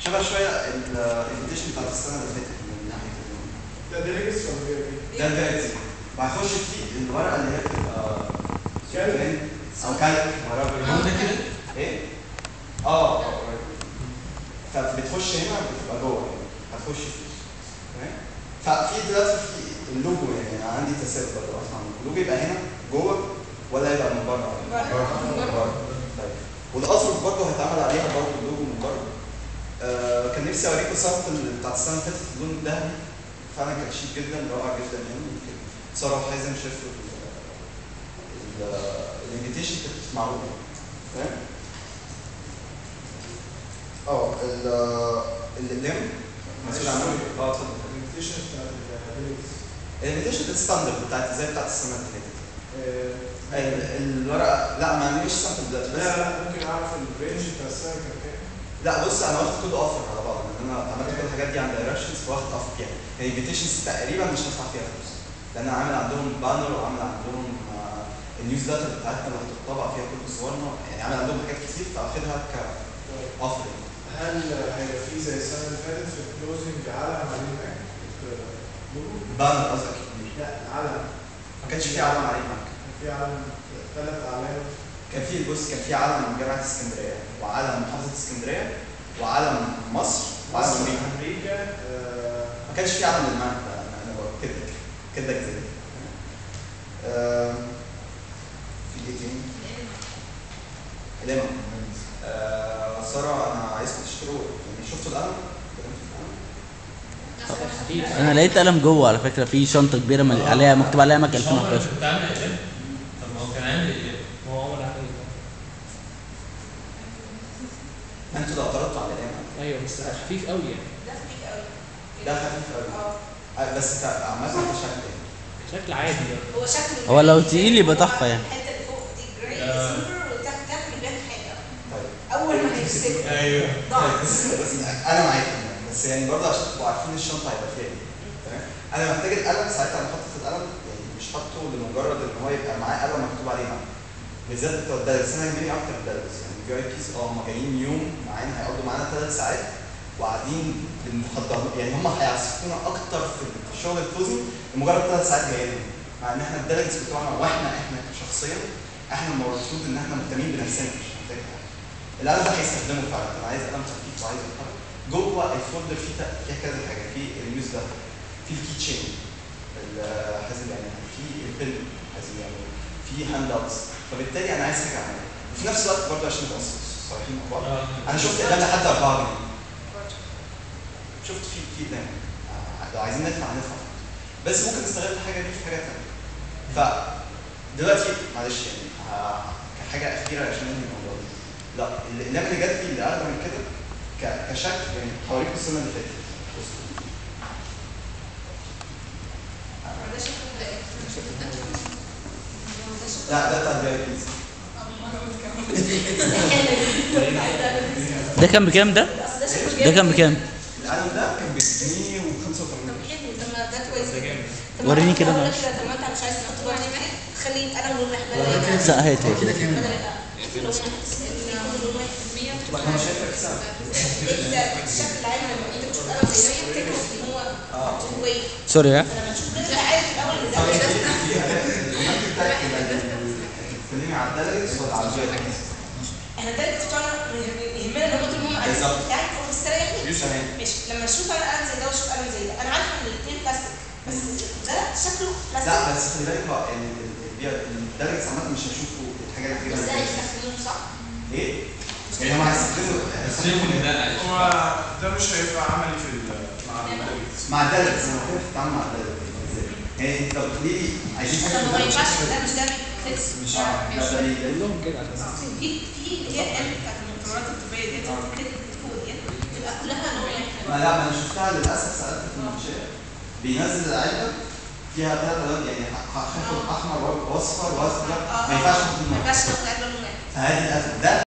شبه شويه الانفيتيشن بتاعت السنه اللي فاتت من ناحيه اللون. ده ديليجيتس ولا ايه؟ ده الفيرتي وهيخش فيه الورقه اللي هي بتبقى كالك او كالك ورقه كده ايه؟ فبتخش هنا بتبقى جوه هتخش فيه تمام. ففي دلوقتي في اللوجو يعني انا عندي تساؤل برضه اصلا اللوجو يبقى هنا جوه ولا يبقى من بره؟ من بره. طيب والاصرف برضه هيتعمل عليها برضه اللوجو من بره. كان نفسي اوريكم سامبل بتاعت السنه اللي فاتت اللون الذهبي فعلا كان شيك جدا رائع جدا يعني. يمكن ساره وحازم شافوا الانفيتيشن كانت معروفه تمام. الاقلام مسؤول عنه. اتفضل. الانفيتيشن بتاعت الديليجيتس الانفيتيشن الستاندرد بتاعت زي بتاعت السنه اللي فاتت. الورقه لا ما عنديش سامبل دلوقتي. لا ممكن اعرف الرينج بتاع السعر كان كام؟ لا بص انا واخد كود اوفر على بعض لان انا عملت كل الحاجات دي عند دايركشنز فواخد اوفر فيها. يعني الانفيتيشنز تقريبا مش هدفع فيها فلوس لان انا عامل عندهم بانر وعامل عندهم النيوزلتر بتاعتنا اللي هتطبع فيها كل صورنا يعني عامل عندهم حاجات كتير فاخدها كاوفر. هل هيبقى في زي السنه اللي فاتت في الكلوزنج علم عليه هناك؟ بانر قصدك؟ لا علم. ما كانش في علم عليه هناك. كان في علم 3 اعلام. كان في علم جامعه اسكندريه وعلم محافظه اسكندريه وعلم مصر وعلم امريكا. ما كانش في علم للمعنى انا بقول كده كده. في ايه تاني؟ القلم. ساره انا عايزكم تشتروا يعني شفتوا القلم؟ انا لقيت قلم جوه على فكره في شنطه كبيره عليها مكتوب عليها مك 2011. كنت عامل اقلام؟ طب ما هو كان عامل اقلام هو اول حاجه. انتوا اللي اعترضتوا على القلم. ايوه بس خفيف قوي يعني. ده خفيف قوي. بس عامه كشكل شكل عادي هو شكله هو لو تقيل يبقى تحفه يعني. الحته اللي فوق دي جراي سيلفر وتحت يبان حاجه. طيب اول ما هيمسكوا ايوه بس انا معاك بس يعني برضه عشان تبقوا عارفين الشنطه هيبقى فيها ايه تمام. انا محتاج القلم ساعتها انا حاطط القلم يعني مش حاطه لمجرد ان هو يبقى معاه قلم مكتوب عليه معاه بالذات بتوع الدرس. انا يهمني اكتر الدرس يعني في اي بيز هم جايين يوم معانا هيقعدوا معانا 3 ساعات وقاعدين بنحضر يعني هم هيعصفونا اكتر في شغل الكلوزنج لمجرد 3 ساعات جايين مع ان احنا الدرجز بتوعنا واحنا شخصيا احنا المفروض ان احنا مهتمين بنفسنا مش محتاج حاجه. القلم ده هيستخدمه فعلا انا عايز قلم خفيف وعايز يتحرك. جوه الفولدر فيه كذا حاجه في النيوز ده في الكي تشين حازم يعملها في البن حازم يعملها في هاند اوتس فبالتالي انا عايز حاجه اعملها وفي نفس الوقت برضه عشان نبقى صريحين مع بعض انا شفت اعلان لحد 4 جنيه شفت في اعلان لو عايزين ندفع بس ممكن نستغل الحاجه دي في حاجه ثانيه. فدلوقتي معلش يعني كحاجه اخيره عشان ننهي الموضوع ده لا الاقلام اللي جت لي اللي اقدم من كده كشكل يعني هوريكم السنه اللي فاتت. لا ده بتاع الفي اي بيز. ده كان بكام ده؟ ده كان بكام؟ القلم ده كان بجنيه و85. ده كويس جدا. وريني كده معلش. طب ما انت مش عايز تحط بقى خلي القلم لون واحد لا هات كده كده انا مش شايفك سهل. الشكل العام لما انت بتشوف قلم زي ده بتفتكر ان هو كويس. سوري يا لما تشوف ده عارف الاول بتتكلمي على الدلجز ولا على الجاي؟ احنا الدلجز بتوعنا يهمنا ان هم طول ما هم قاعدين يعني مستريحين. ماشي لما اشوف انا قلم زي ده واشوف قلم زي ده انا عارفه ان الاثنين بلاستيك بس ده شكله بلاستيك. لا بس خلي بالك هو الدلجز عامه مش هيشوفوا الحاجه اللي بس ده هيستخدموه صح؟ ايه؟ يعني هم هيستخدموا هو ده مش هيبقى عملي في مع الدلجز انا كيف بتتعامل مع الدلجز يعني انت بتقولي لي عايزين حاجه طب ما ينفعش ده مش ده فيكس مش عارف ده كلهم كده في اللي هي الام بتاعت المؤتمرات الطبيه دي بتكتب فوق دي بتبقى كلها لون واحد. لا ما انا شفتها للاسف سالت في المنشاه بينزل العلبه فيها 3 الوان يعني هاخد احمر واصفر واصفر ما ينفعش ما ينفعش تاخد علبه لون واحد. فهذه الازمه ده